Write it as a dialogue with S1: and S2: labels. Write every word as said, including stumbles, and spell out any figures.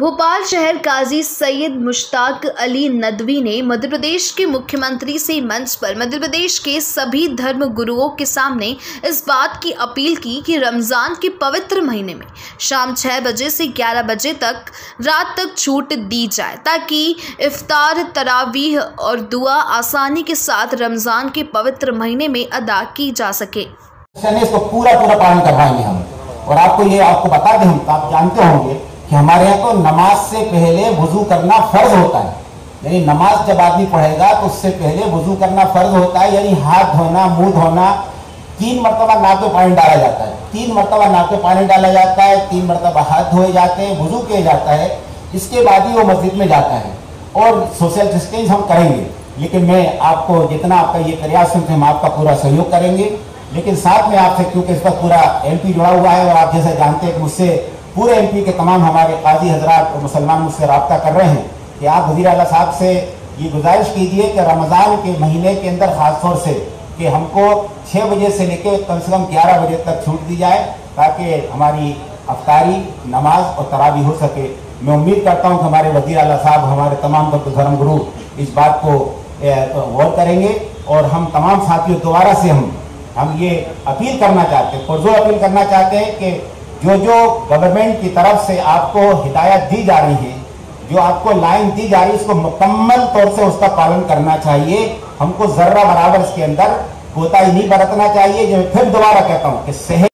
S1: भोपाल शहर काजी सैयद मुश्ताक अली नदवी ने मध्य प्रदेश के मुख्यमंत्री से मंच पर मध्य प्रदेश के सभी धर्म गुरुओं के सामने इस बात की अपील की कि रमज़ान के पवित्र महीने में शाम छह बजे से ग्यारह बजे तक रात तक छूट दी जाए ताकि इफ्तार, तरावीह और दुआ आसानी के साथ रमज़ान के पवित्र महीने में अदा की जा सके।
S2: इसको पूरा पूरा पालन करवाएंगे हम। और आपको ये आपको बता दें, हम आप जानते होंगे कि हमारे यहाँ तो नमाज से पहले वुजू करना फर्ज होता है। यानी नमाज जब आदमी पढ़ेगा तो उससे पहले वुजू करना फर्ज होता है। यानी हाथ धोना, मुंह धोना, तीन मरतबा नाक में पानी डाला जाता है, तीन मरतबा नाक में पानी डाला जाता है, तीन मरतबा हाथ धोए जाते हैं, वुजू किया जाता है। इसके बाद ही वो मस्जिद में जाता है और सोशल डिस्टेंस हम करेंगे। लेकिन मैं आपको जितना आपका ये प्रयास है हम आपका पूरा सहयोग करेंगे। लेकिन साथ में आपसे, क्योंकि इस पर पूरा एमपी जुड़ा हुआ है और आप जैसे जानते हैं कि मुझसे पूरे एमपी के तमाम हमारे काजी हजरात और मुसलमान मुझसे रब्ता कर रहे हैं कि आप वज़ीर आला साहब से ये गुजारिश कीजिए कि रमज़ान के महीने के अंदर ख़ास तौर से कि हमको छः बजे से लेकर कम से कम ग्यारह बजे तक छूट दी जाए ताकि हमारी अफ्तारी, नमाज और तरावी हो सके। मैं उम्मीद करता हूँ कि हमारे वज़ीर आला साहब, हमारे तमाम धर्म गुरु इस बात को गौर करेंगे। और हम तमाम साथियों दोबारा से हम हम ये अपील करना चाहते हैं, पुरजोर अपील करना चाहते हैं कि जो जो गवर्नमेंट की तरफ से आपको हिदायत दी जा रही है, जो आपको लाइन दी जा रही है, उसको मुकम्मल तौर से उसका पालन करना चाहिए। हमको जर्रा बराबर इसके अंदर कोताही नहीं बरतना चाहिए। जो फिर दोबारा कहता हूँ कि